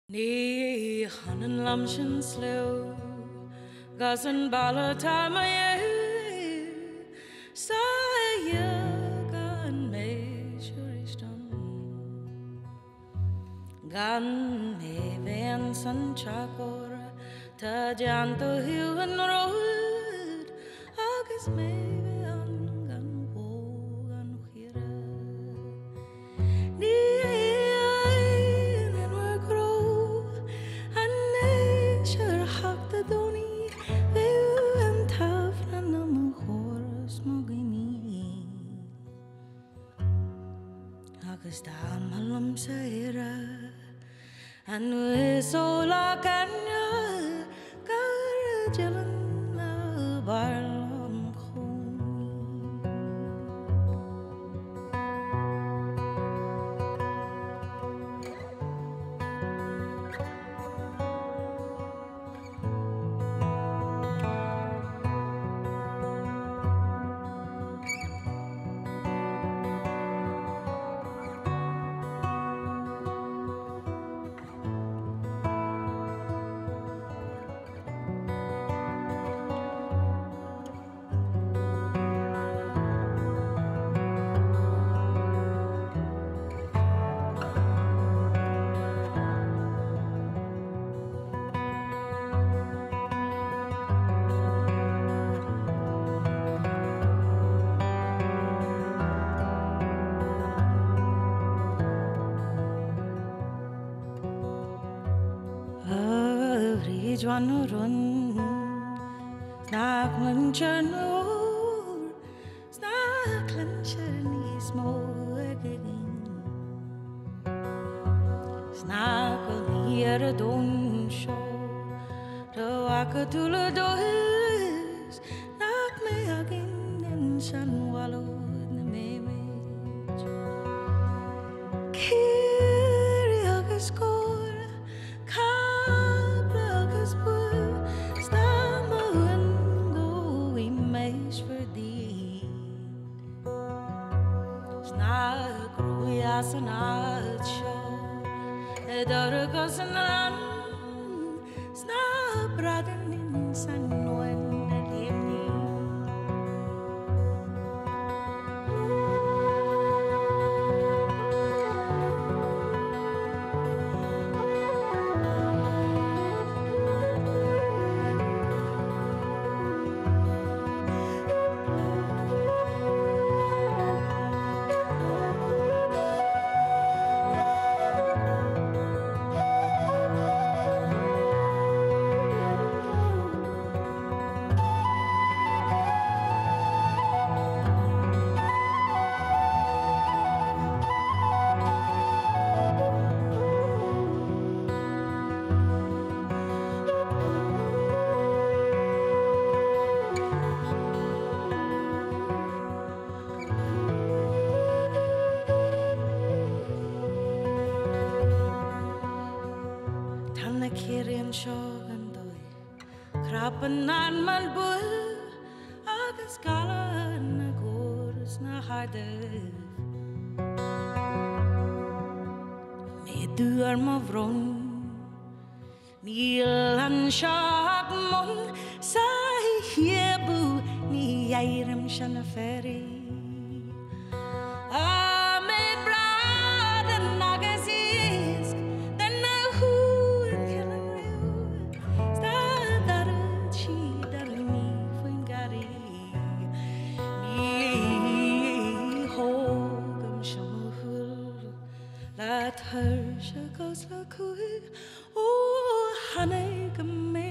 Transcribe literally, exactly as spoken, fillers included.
Ni hanen lamschen slew gassen baller time ye sa ye gan me shuristan gan me ven san chakor ta janto hiu an road agus me an gan wo gan hira ni agus da malum saira anu sola kanya kar jalan na barlam khuni Juan run snak manchernur snak lancherni smogegin snak nier don show the wakatula dois snak me agin den san wallo the mewich kiri agus go Snart show edar gosanan snart braden in san noen lemni Kirin shogan doi krapanan man bul agus gala na gors na harde me duar ma vron nilan shab mon sai hiebu ni yairem shana feri That her goes like oh honey